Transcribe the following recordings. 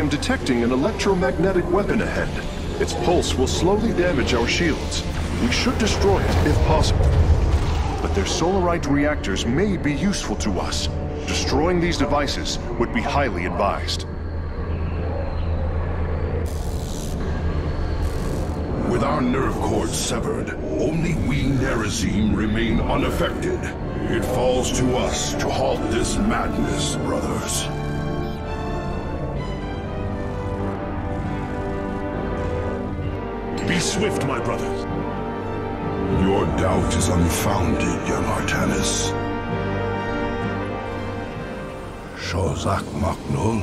I'm detecting an electromagnetic weapon ahead. Its pulse will slowly damage our shields. We should destroy it, if possible. But their solarite reactors may be useful to us. Destroying these devices would be highly advised. With our nerve cords severed, only we Nerazim remain unaffected. It falls to us to halt this madness, brothers. Be swift, my brothers. Your doubt is unfounded, young Artanis. Shozak Maknul.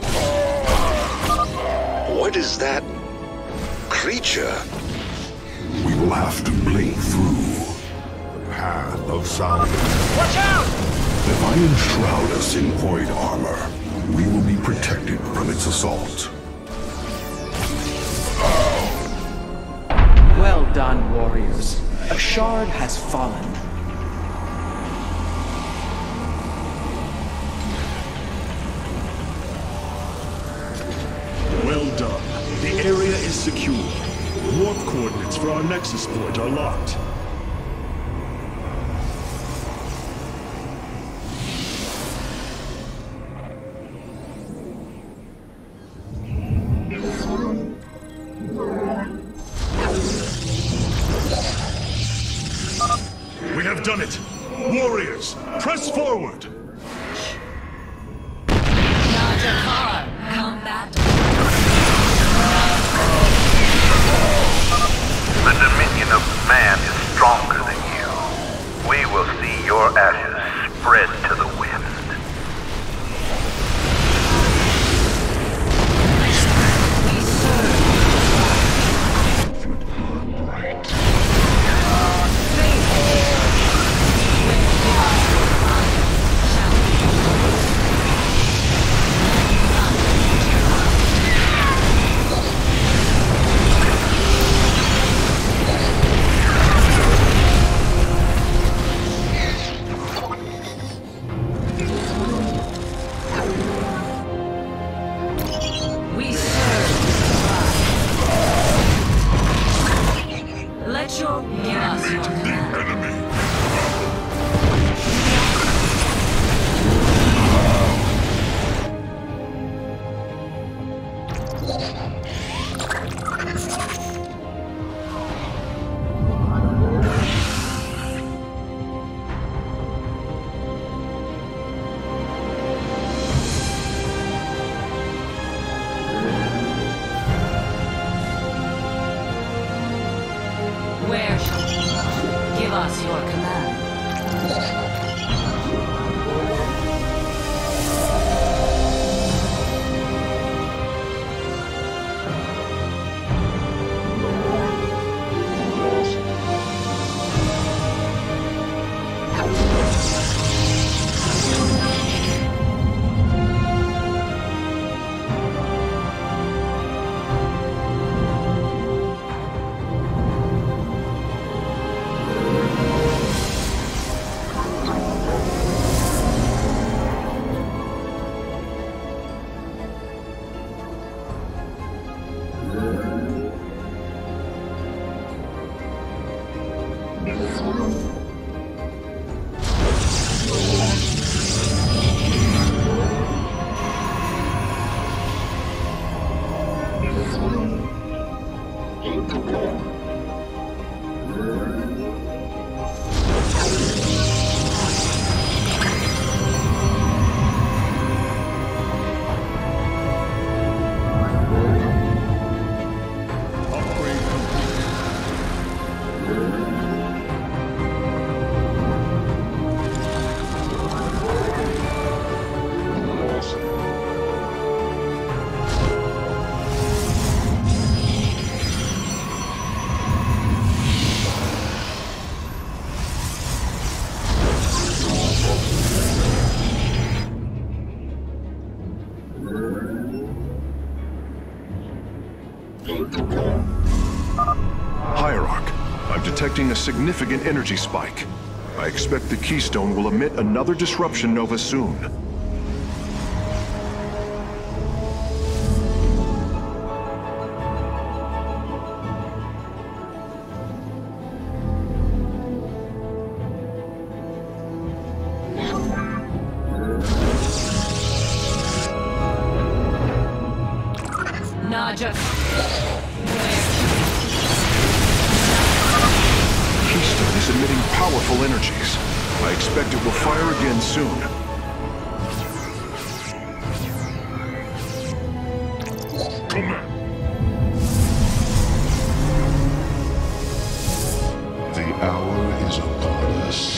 What is that creature? We will have to blink through the path of sound. Watch out! If I enshroud us in void armor, we will be protected from its assault. Well done, warriors. A shard has fallen. Well done. The area is secure. Warp coordinates for our Nexus point are locked. We have done it! Warriors, press forward! Najakara, combat. The dominion of man is stronger than you. We will see your ashes spread to the wind. Where shall we go? Give us your command. Hierarch, I'm detecting a significant energy spike. I expect the Keystone will emit another disruption nova soon. Roger. Keystone is emitting powerful energies. I expect it will fire again soon. The hour is upon us.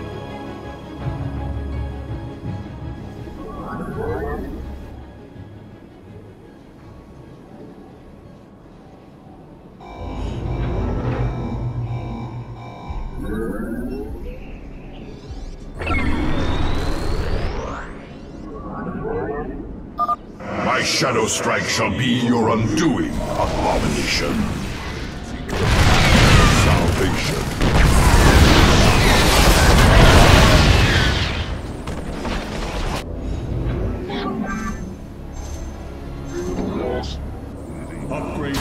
My Shadow Strike shall be your undoing, abomination. Salvation. Upgrade.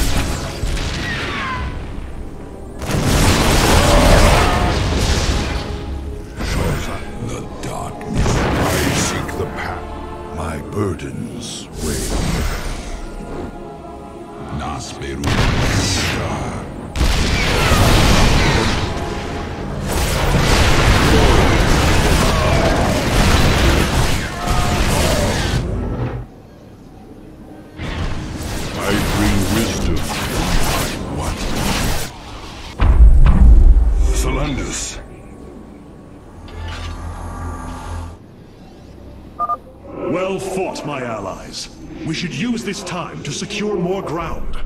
The darkness. I seek the path. My burdens weigh. Nasperu. I bring wisdom. What? Solandus. Well fought, my allies. We should use this time to secure more ground.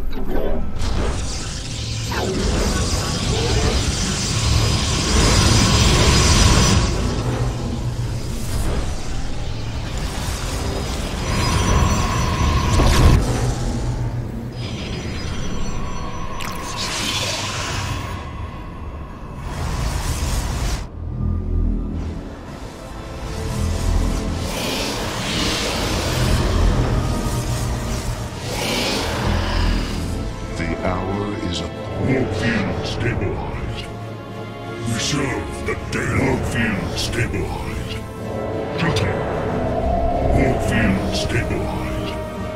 All fields stabilized. Reserve the day. All fields stabilized. Duty. All fields stabilized.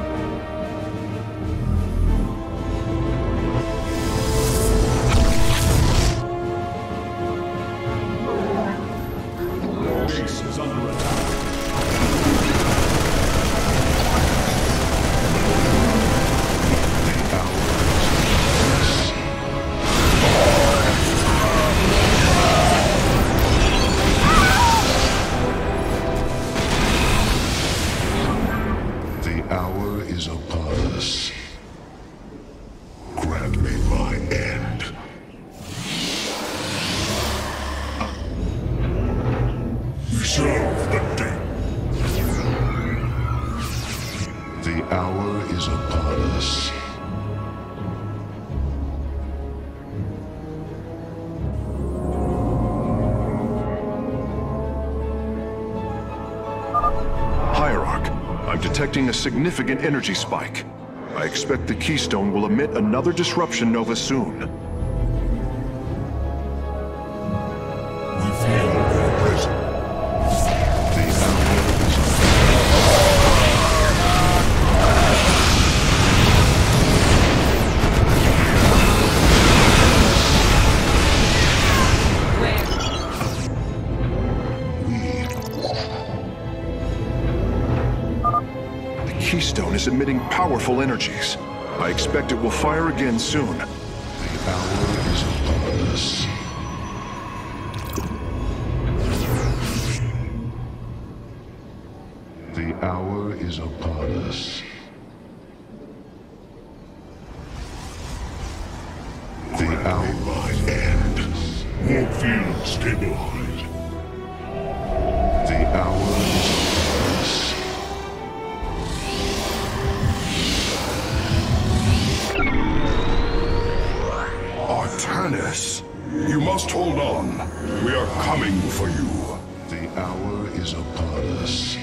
Base is under attack. Is upon us. Grant me my end. Reserve the day. The hour is upon us. Hierarch, I'm detecting a significant energy spike. I expect the Keystone will emit another disruption nova soon. We feel your presence. The hour is Keystone is emitting powerful energies. I expect it will fire again soon. The hour is upon us. The hour is upon us. The hour might end. All fields stabilized. The hour is upon us. Artanis, you must hold on. We are coming for you. The hour is upon us.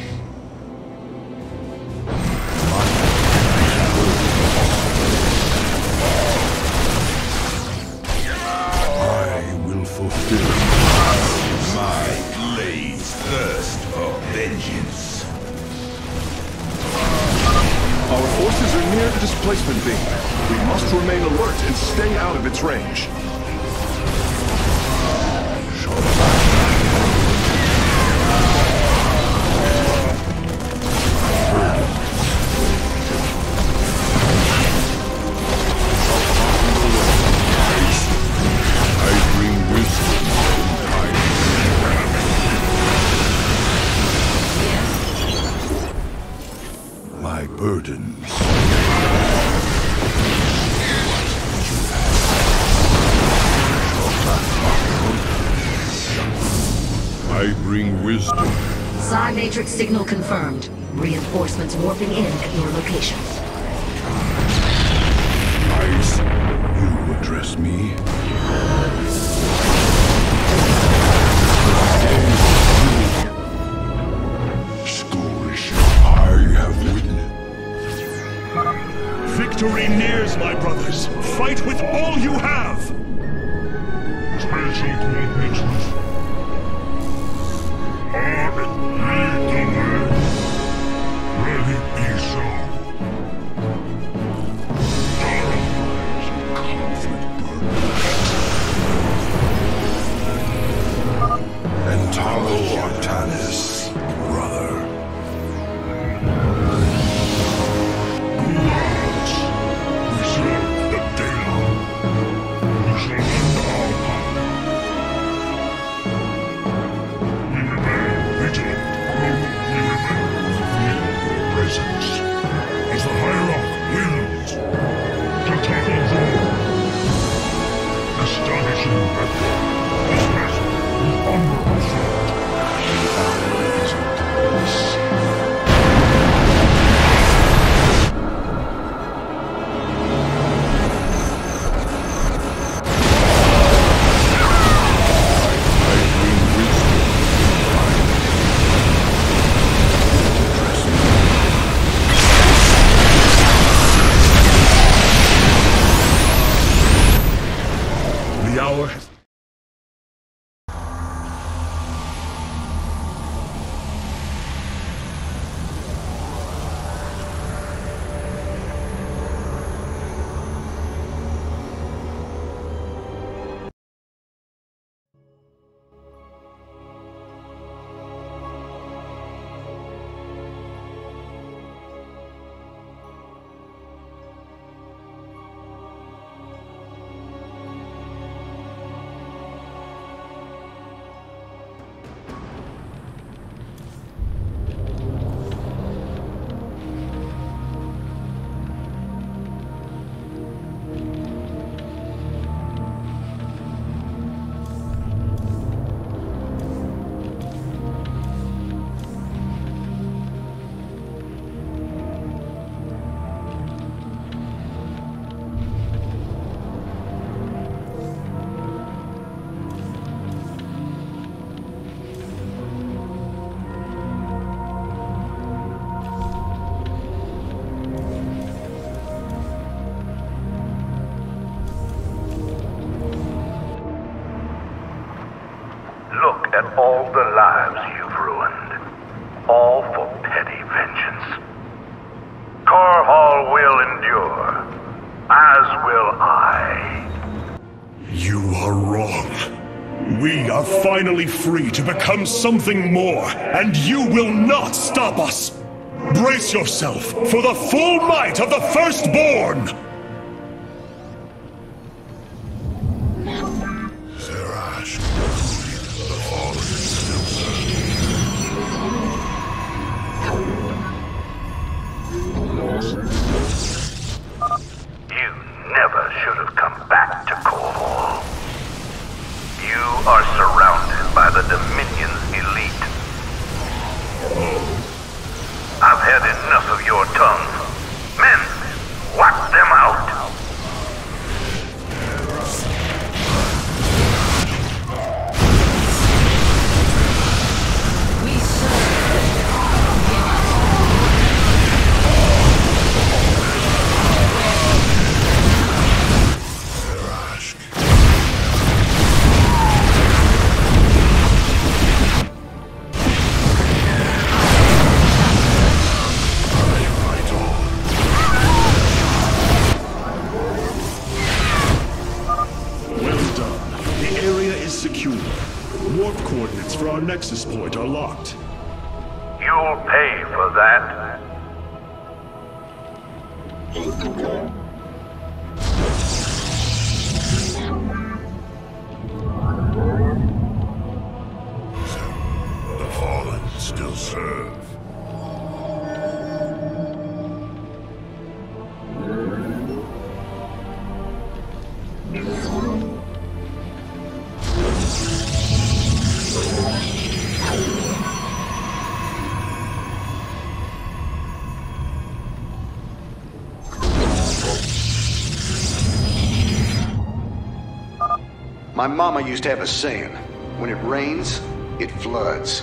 I will fulfill my blade's thirst for vengeance. Our forces are near the stay out of its range. Burdens. I bring wisdom. Psi Matrix signal confirmed. Reinforcements warping in at your location. Ice, you address me? Schoolish, I have witnessed. Victory nears, my brothers. Fight with all you have! Special coordinations. Hard lead the way. Let it be so. Terrorize conflict burden. Entalo Artanis, brother. As the Hierarch wills to tackle Zor, astonishing battle is met with honorable fight. Look at all the lives you've ruined. All for petty vengeance. Korhal will endure, as will I. You are wrong. We are finally free to become something more, and you will not stop us! Brace yourself for the full might of the Firstborn! You never should have come back to Korhal. You are surrounded by the Dominion's elite. I've had enough of your tongue. Men, wipe them out! secure. Warp coordinates for our Nexus point are locked. You'll pay for that. The Fallen still serve. My mama used to have a saying, when it rains, it floods.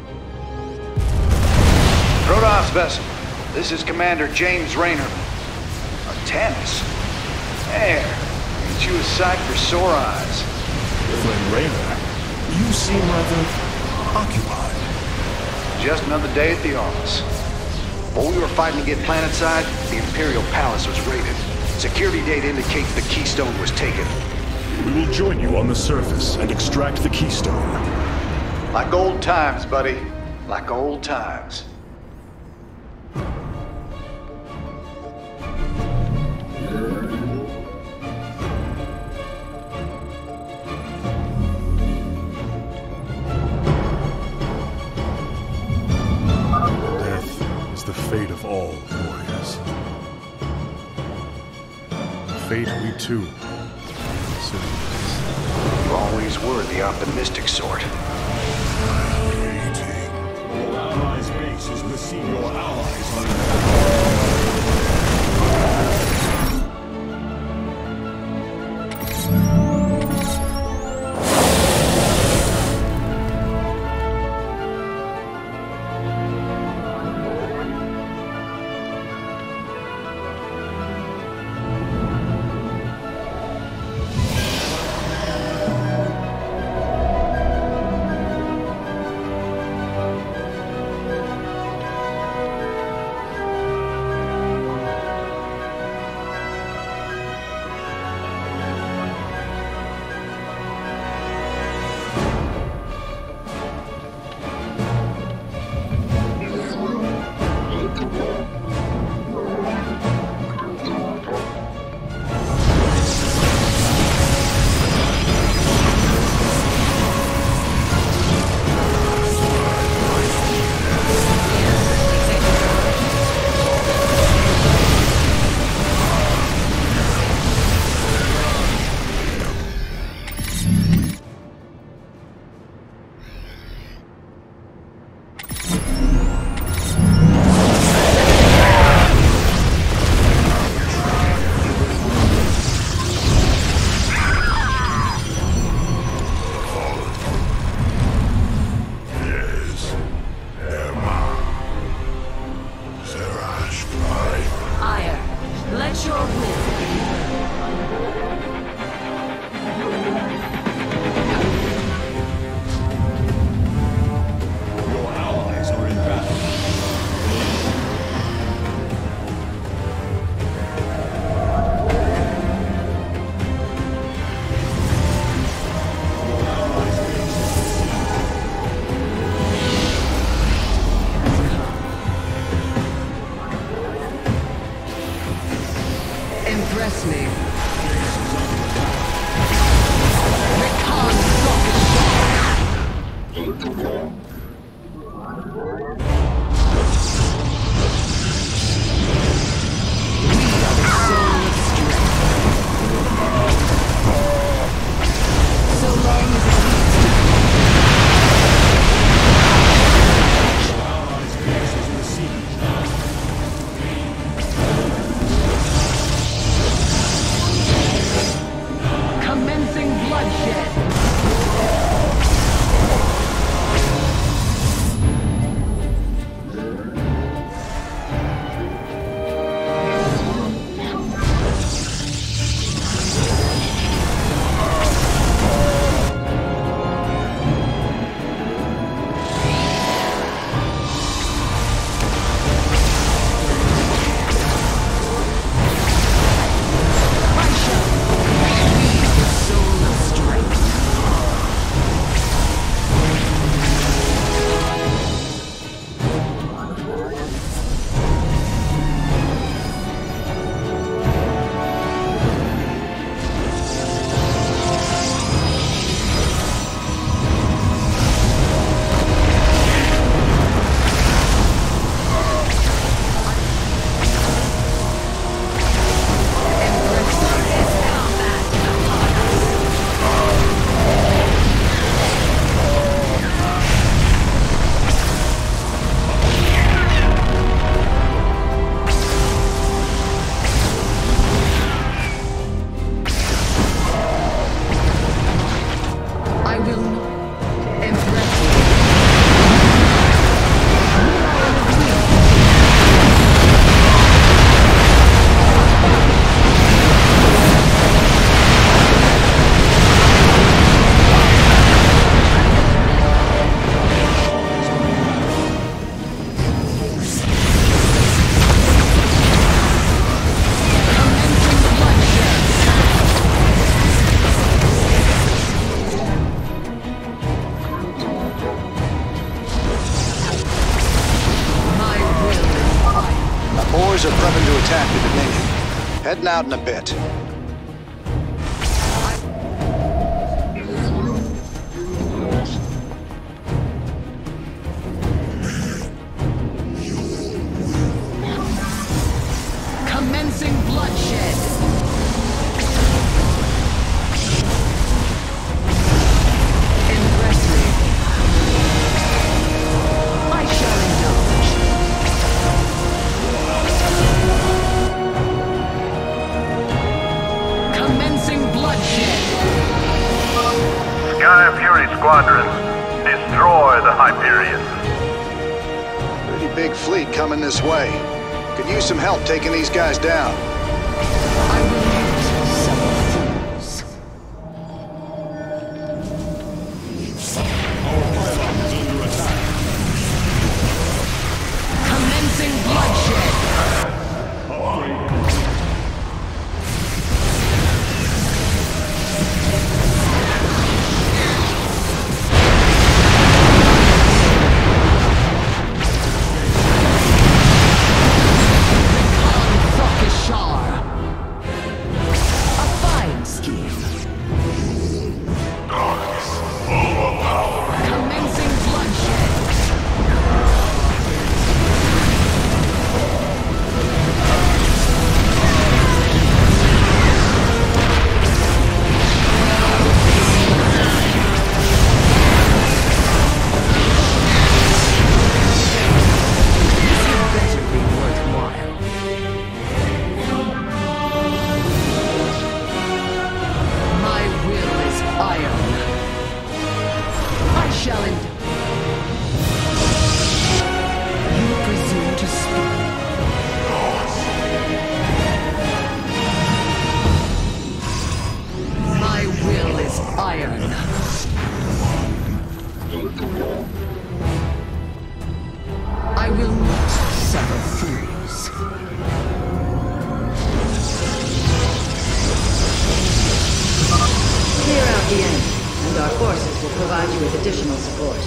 Protoss vessel, this is Commander James Raynor. A Tannis? There, ain't you a sight for sore eyes? Flynn Raynor, you seem rather occupied. Just another day at the office. While we were fighting to get planetside, the Imperial Palace was raided. Security data indicates the Keystone was taken. We will join you on the surface and extract the Keystone. Like old times, buddy. Like old times. Death is the fate of all warriors. Fate we too. You always were the optimistic sort. Your allies' base is missing your allies. Heading out in a bit. Commencing bloodshed. Impressive. I shall indulge. Commencing bloodshed. Sky Fury Squadron, destroy the Hyperion. Pretty big fleet coming this way. Could use some help taking these guys down. I will use several fools. Commencing bloodshed. I will not suffer fools. Clear out the enemy, and our forces will provide you with additional support.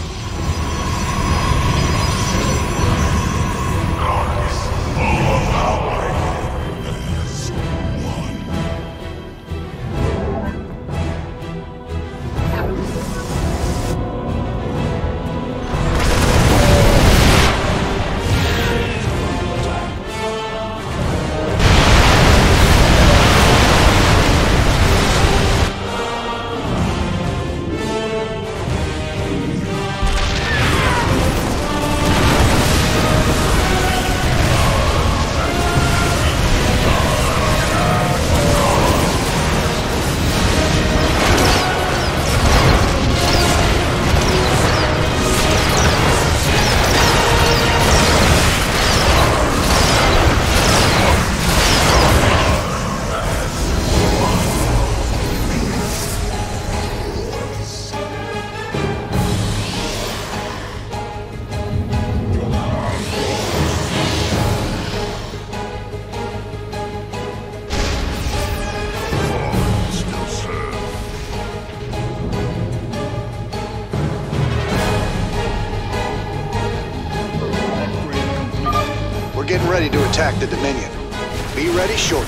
We're getting ready to attack the Dominion. Be ready shortly.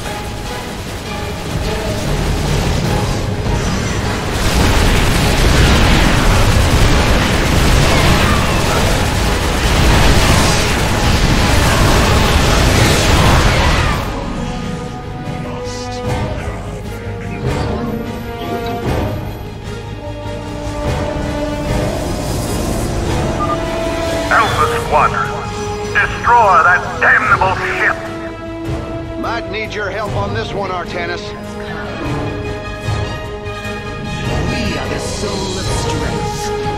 Alpha Squadron, destroy that damnable ship! Might need your help on this one, Artanis. We are the soul of strength.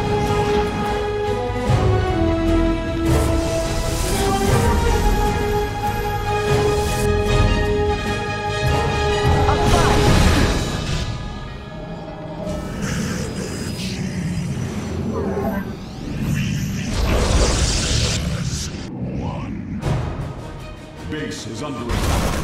Base is under attack.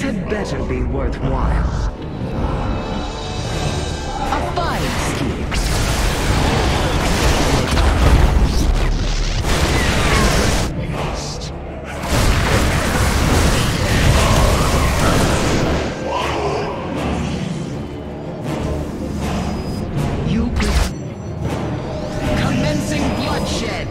had better be worthwhile. A fine scheme. Commencing bloodshed.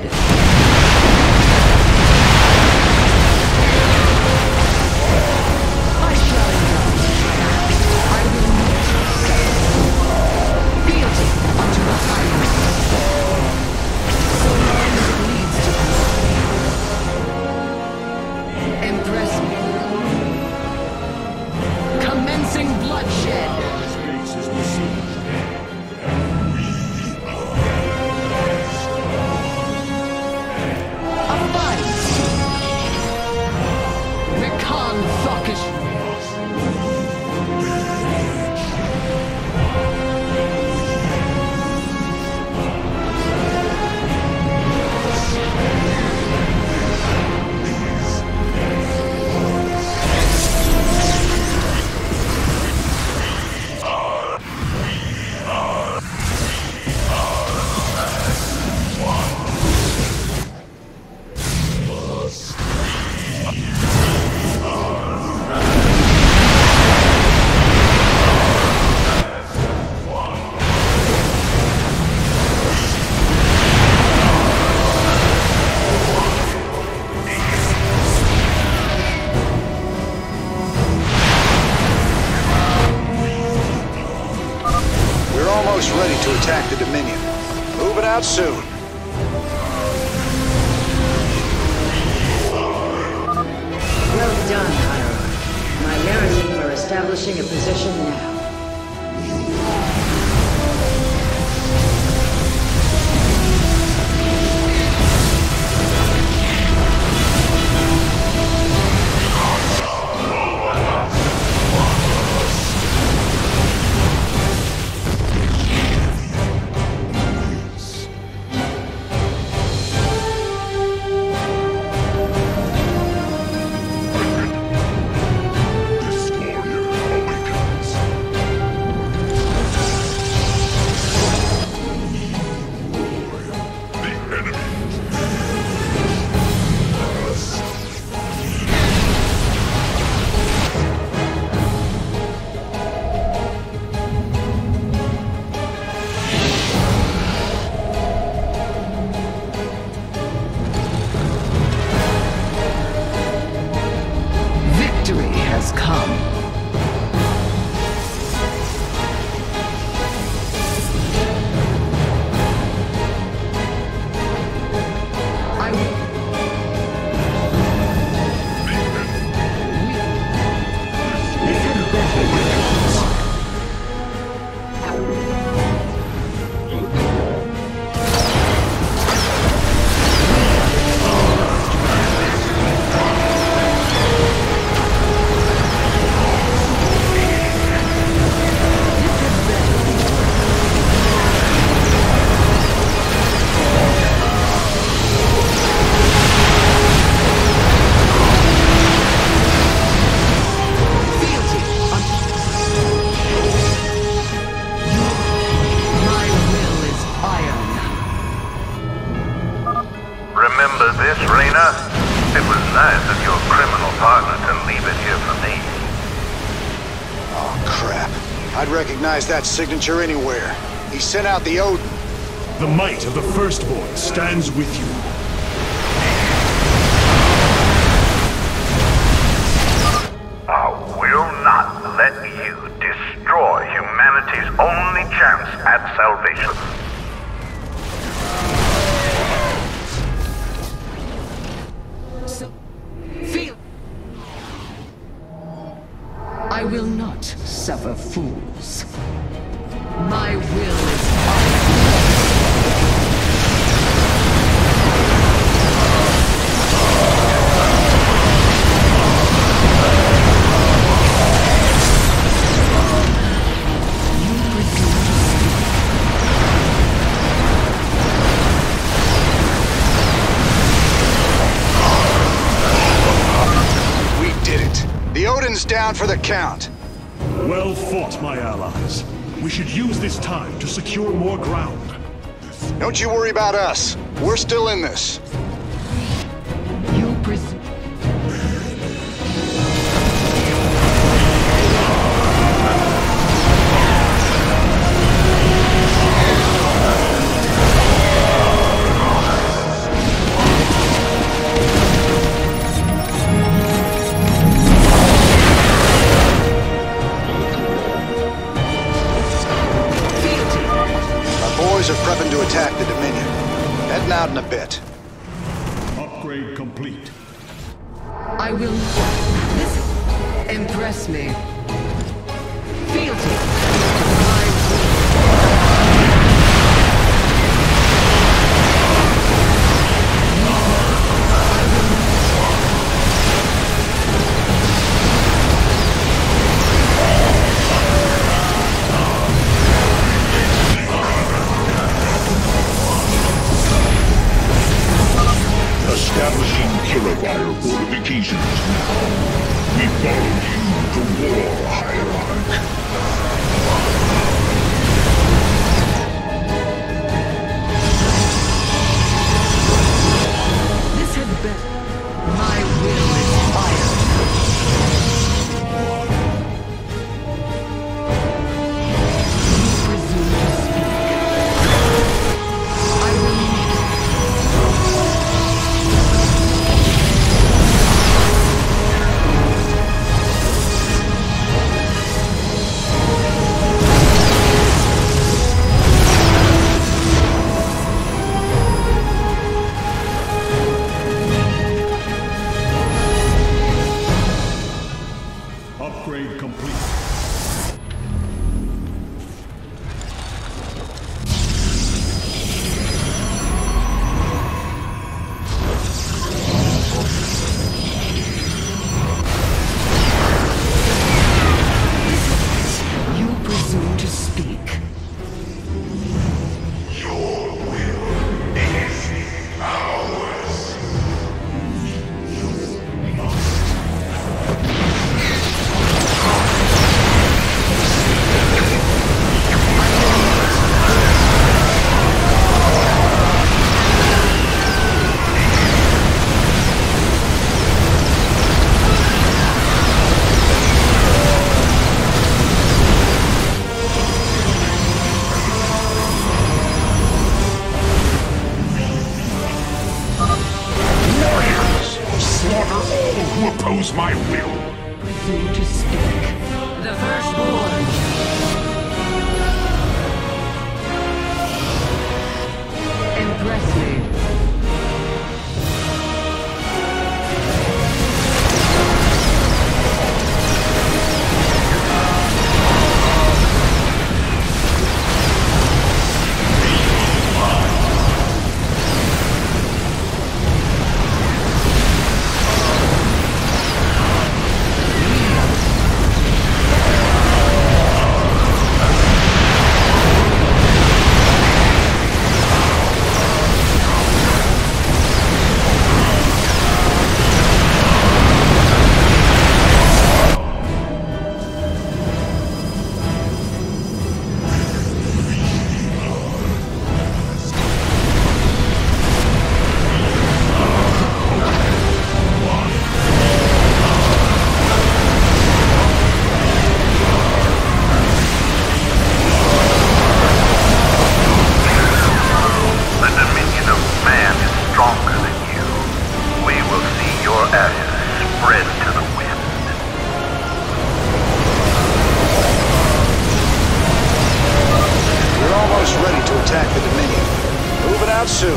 I shall not. I will not settle. Fealty unto the Highness. So long as it leads to glory. Impress me. Commencing bloodshed. Space is the sea. Ready to attack the Dominion. Moving out soon. Well done, Hierarch. My Nerazim are establishing a position now. Remember this, Reyna? It was nice of your criminal partner to leave it here for me. Oh, crap. I'd recognize that signature anywhere. He sent out the Odin. The might of the Firstborn stands with you. I will not let you destroy humanity's only chance at salvation. I will not suffer fools. My will is iron. We did it. The Odin Weapons down for the count. Well fought, my allies. We should use this time to secure more ground. Don't you worry about us. We're still in this. You presume. Are prepping to attack the Dominion. Heading out in a bit. Upgrade complete. I will. Listen. Impress me. Fealty. Establishing Kilowire fortifications now. We follow you to war, Hierarch. This had been. My will is fire. You presume to speak. I will. Upgrade complete. You presume to speak. Your will is ours. Slaughter all who oppose my will. Presume to speak. The firstborn. Impress me. attack the Dominion. Moving out soon.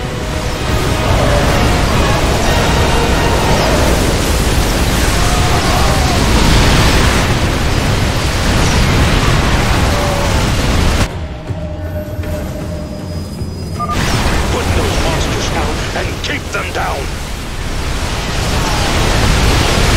Put those monsters out and keep them down!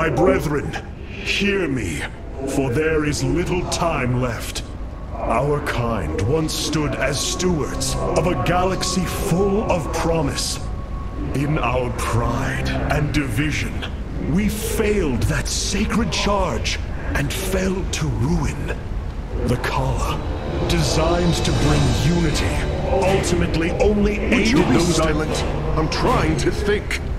My brethren, hear me, for there is little time left. Our kind once stood as stewards of a galaxy full of promise. In our pride and division, we failed that sacred charge and fell to ruin. The Khala, designed to bring unity, ultimately only Would aided you be those silent? I'm trying to think.